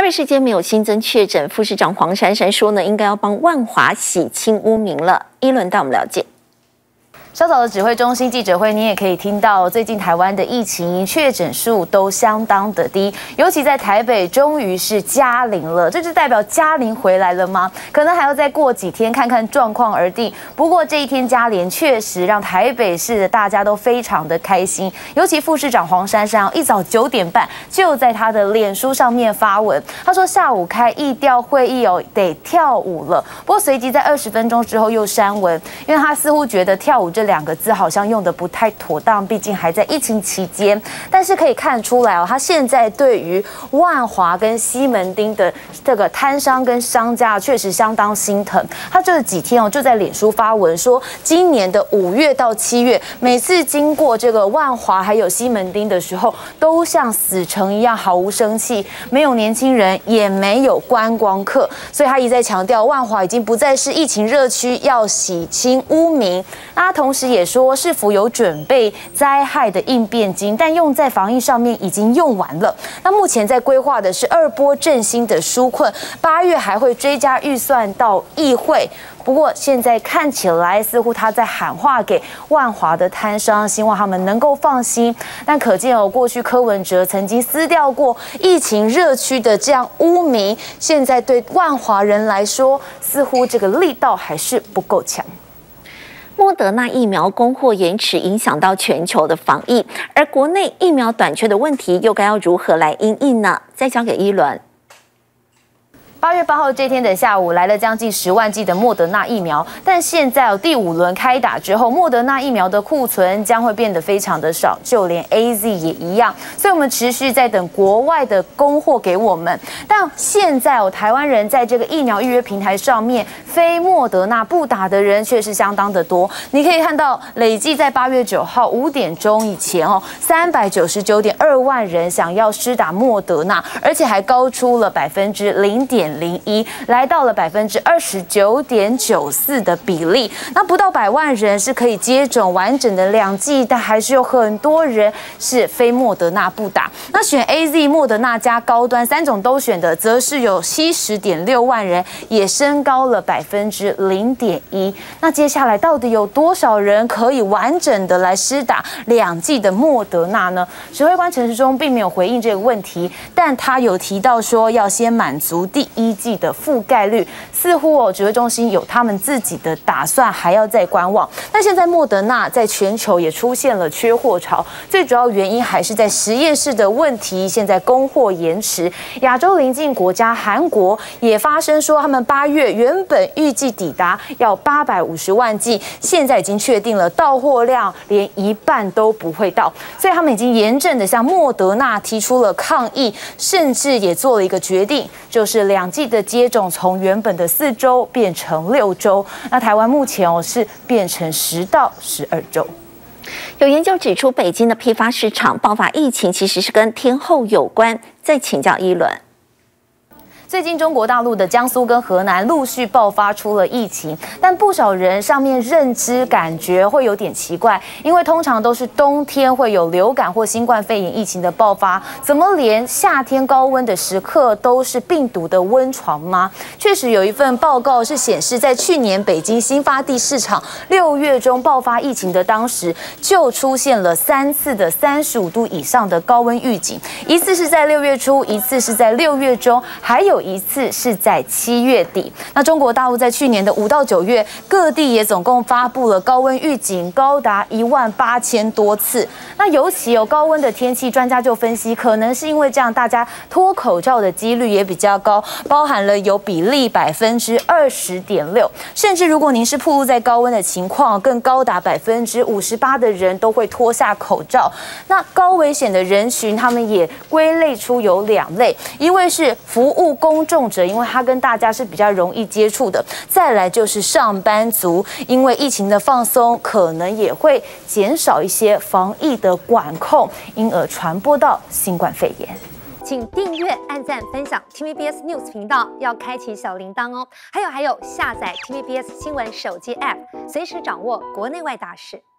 2日间没有新增确诊，副市长黄珊珊说呢，应该要帮万华洗清污名了。一轮带我们了解。 稍早的指挥中心记者会，你也可以听到，最近台湾的疫情确诊数都相当的低，尤其在台北，终于是加零了。这就代表加零回来了吗？可能还要再过几天看看状况而定。不过这一天加零确实让台北市的大家都非常的开心，尤其副市长黄珊珊一早9点半就在他的脸书上面发文，他说下午开疫调会议得跳舞了。不过随即在20分钟之后又删文，因为他似乎觉得跳舞这2个字好像用的不太妥当，毕竟还在疫情期间。但是可以看出来他现在对于万华跟西门町的这个摊商跟商家确实相当心疼。他这几天就在脸书发文说，今年的5月到7月，每次经过这个万华还有西门町的时候，都像死城一样毫无生气，没有年轻人，也没有观光客。所以他一再强调，万华已经不再是疫情热区，要洗清污名。那他同时也说，市府有准备灾害的应变金，但用在防疫上面已经用完了。那目前在规划的是2波振兴的纾困，8月还会追加预算到议会。不过现在看起来，似乎他在喊话给万华的摊商，希望他们能够放心。但可见过去柯文哲曾经撕掉过疫情热区的这样污名，现在对万华人来说，似乎这个力道还是不够强。 莫德纳疫苗供货延迟，影响到全球的防疫，而国内疫苗短缺的问题又该要如何来因应呢？再交给一轮。 8月8号这天的下午，来了将近10万剂的莫德纳疫苗，但现在第5轮开打之后，莫德纳疫苗的库存将会变得非常的少，就连 AZ 也一样。所以我们持续在等国外的供货给我们。但现在台湾人在这个疫苗预约平台上面，非莫德纳不打的人却是相当的多。你可以看到，累计在8月9号5点钟以前399.2万人想要施打莫德纳，而且还高出了0.01%，来到了29.94%的比例。那不到100万人是可以接种完整的2剂，但还是有很多人是非莫德纳不打。那选 AZ、莫德纳加高端3种都选的，则是有70.6万人，也升高了0.1%。那接下来到底有多少人可以完整的来施打2剂的莫德纳呢？指挥官陈时中并没有回应这个问题，但他有提到说要先满足第1剂的覆盖率，似乎指挥中心有他们自己的打算，还要再观望。那现在莫德纳在全球也出现了缺货潮，最主要原因还是在实验室的问题，现在供货延迟。亚洲邻近国家韩国也发生说，他们8月原本预计抵达要850万剂，现在已经确定了到货量连1半都不会到，所以他们已经严正的向莫德纳提出了抗议，甚至也做了一个决定，就是2剂的接种从原本的4周变成6周，那台湾目前是变成10到12周。 有研究指出，北京的批发市场爆发疫情其实是跟天候有关。再请教一轮。 最近中国大陆的江苏跟河南陆续爆发出了疫情，但不少人上面认知感觉会有点奇怪，因为通常都是冬天会有流感或新冠肺炎疫情的爆发，怎么连夏天高温的时刻都是病毒的温床吗？确实有一份报告是显示，在去年北京新发地市场6月中爆发疫情的当时，就出现了3次的35度以上的高温预警，一次是在6月初，一次是在6月中，还有一次是在7月底。那中国大陆在去年的5到9月，各地也总共发布了高温预警，高达18000多次。那尤其有高温的天气，专家就分析，可能是因为这样，大家脱口罩的几率也比较高，包含了有比例20.6%，甚至如果您是暴露在高温的情况，更高达58%的人都会脱下口罩。那高危险的人群，他们也归类出有2类，一位是服务公众者，因为他跟大家是比较容易接触的；再来就是上班族，因为疫情的放松，可能也会减少一些防疫的管控，因而传播到新冠肺炎。 请订阅、按赞、分享 TVBS News 频道，要开启小铃铛哦。还有，下载 TVBS 新闻手机 App， 随时掌握国内外大事。